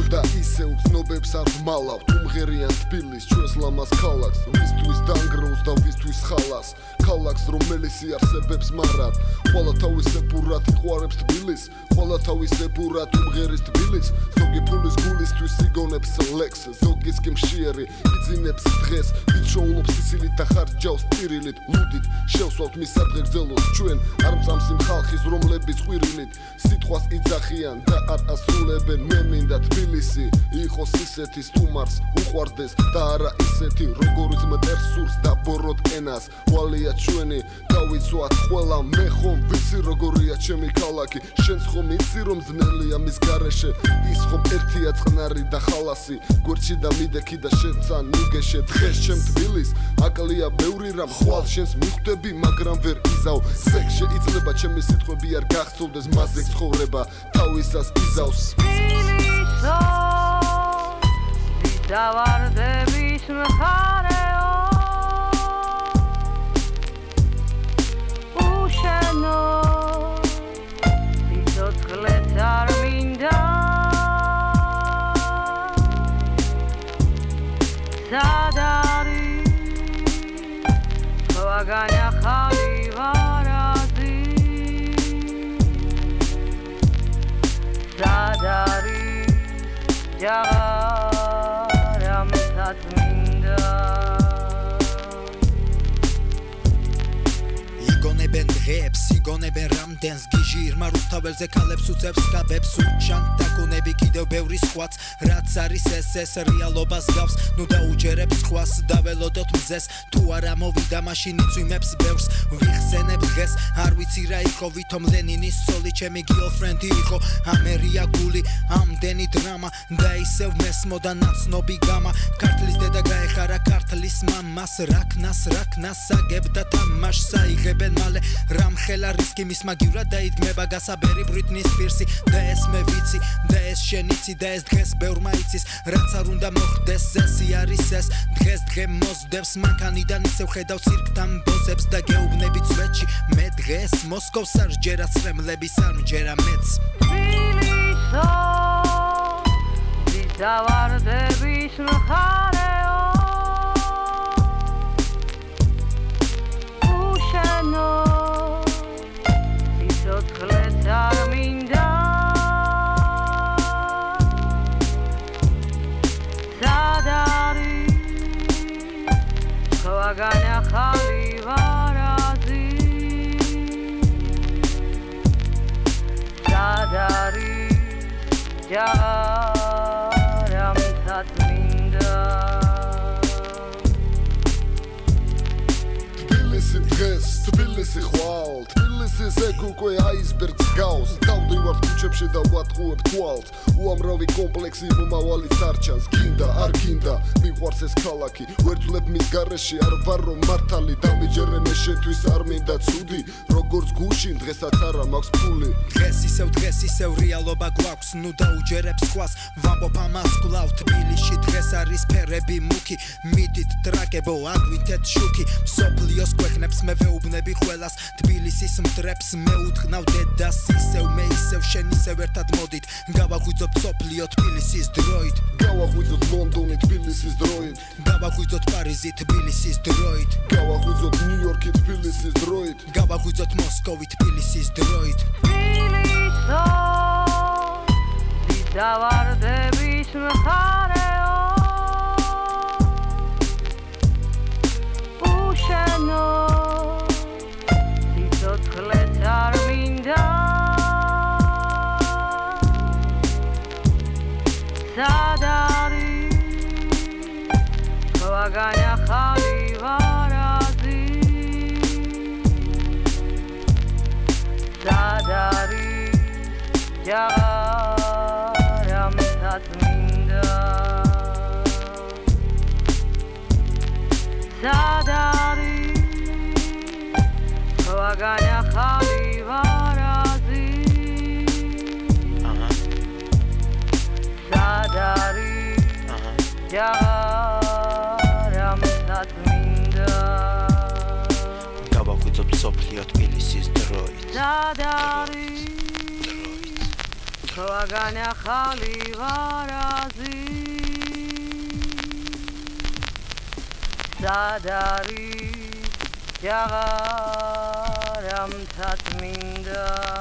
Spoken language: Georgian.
და ისევ ცნობებს არ ვმალავთ უმღერიან თბილის ჩვენს ლამაზ ქალაქს ვისთვის დანგროws და ვისთვის ხალას ქალაქს რომელიც იარსებებს მარად ყველა თავისებურად იხوارებს თბილის ყველა თავისებურად უმღერის თბილის ზოგი ფულის გულისთვის იგონებს ლექს ზოგიც კი მშიერი იძინებს დღეს ვიჩოულობს სიცილით და ხარჯავს პირილით ლუდით შევსვავთ მის სადღეგრძელოს ჩვენ არ მწამს იმ ხალხის რომლებიც ყვირილით სიტყვას იძახიან და არ ასრულებენ მე მინდა თბილისი იყოს ისეთი სტუმარს უყვარდეს და არა ისეთი როგორიც მტერს სურს და ბოროტ ენას ვალია ჩვენი დავიცვათ ყველა მე ხომ ვიცი როგორია ჩემი ქალაქი შენც ხომ იცი რომ ძნელია მის გარეშე ის ხომ ერთია წყნარი და ხალასი გვერდში და მიდექი და შენცა ნუგეშე დღეს ჩემ თბილის აკლია ბევრი რამ ხვალ შენს მიხვდები მაგრამ ვერ იზავ ზეგ შეიძლება ჩემი სიტყვები არ გახსოვდეს მასზე ცხოვრება თავისას იზავს თბილისო დავარდების მხარეო უშენო სიცოცხლეც არ მინდა სად არის სხვა განახალი ვარაზი სად არის ჯაღარა მთაწმინდა იგონებენ დღეებს იგონებენ რამდენს გიჟი ირმა რუსთაველზე ქალებს უწევს გაბებს უჩან დაგონები კიდევ ბევრი სხვაც რაც არის ეს რეალობას გავს ნუ დაუჯერებს სხვას დაველოდოთ მზეს თუ არა მოვიდა მაშინ იწვიმებს ბევრს ვიხსენებ დღეს არ ვიცი რა იყო ვითომ ლენინის ცოლი ჩემი გიოლფრენდი იყო ამერია გული ამდენი დრამა და ისევ მესმოდა ნაცნობი გამა ქართლის დედა გაეხარა ქართლის მამას რაკნას აგებდა თამაშს აიღებენ მალე რამხელა რისკი მის მაგივრად დაიდგმება გასაბერი ბრიტნის სპირსი და ეს მე ვიცი და ეს შენ იცი და ეს დღეს ბევრმა იცის რაც არ უნდა მოხდეს ესე არის ეს დღეს დღე მოსდევს მანქანიდან ისევ ხედავ ცირკთან ბოზებს და გეუბნები წვეთში მე დღეს მოსკოვს არ ჯერა სრემლების არ მჯერა მეც თბილისო დავარდების მხარეო უშენო სიცოცხლეც არ მინდა სად არის სხვა განახალი ვარაზი სად არის ჯაღარა მთაწმინდა თბილისი დღეს თბილისი ხვალ თბილისი ზეგ უკვე აისბერგს გავს დავდივართ ქუჩებში და ვატყუებ თვალს უამრავი კომპლექსი მომავალიც არ ჩანს გინდა არ გინდა მიყვარს ეს ქალაქი ვერ ძლებ მის გარეშე არ ვარ რომ მართალი დამიჯერე მე შენთვის არ მინდა ცუდი როგორც გუშინ დღესაც არა მაქვს ფული დღეს ისევ რეალობა გვაქვს ნუ დაუჯერებს სხვას ვამბობ ამას კვლავ თბილისში დღეს არის ფერები მუქი მიდით ტრაკებო აგვინთეთ შუქი მსოფლიოს ქვეყნებს მე ვეუბნები ყველას თბილისის მტრებს მე უთხრნავ დედას ისევ მე ისევ შენ ისევ ერთად მოდით გავაღვიძოთ მსოფლიო თბილისის დროით გავაღვიძოთ ლონდონი თბილისის დროით გავაღვიძოთ პარიზი თბილისის დროით გავაღვიძოთ ნიუ-იორკი თბილისის დროით გავაღვიძოთ მოსკოვი თბილისის დროით თბილისო დავარდების მხარეო უშენო სიცოცხლეც არ მინდა სად არის სხვა განახალი ვარაზი სად არის ჯაღარა მთაწმინდა სად არის სხვა განახალი ვარაზი სად არის ჯაღარა მთაწმინდა გავაღვიძოთ მსოფლიო თბილისის დროით სად არის თუ აგანახალი ვარაზი სად არის ჯაღარ ამთად მინდა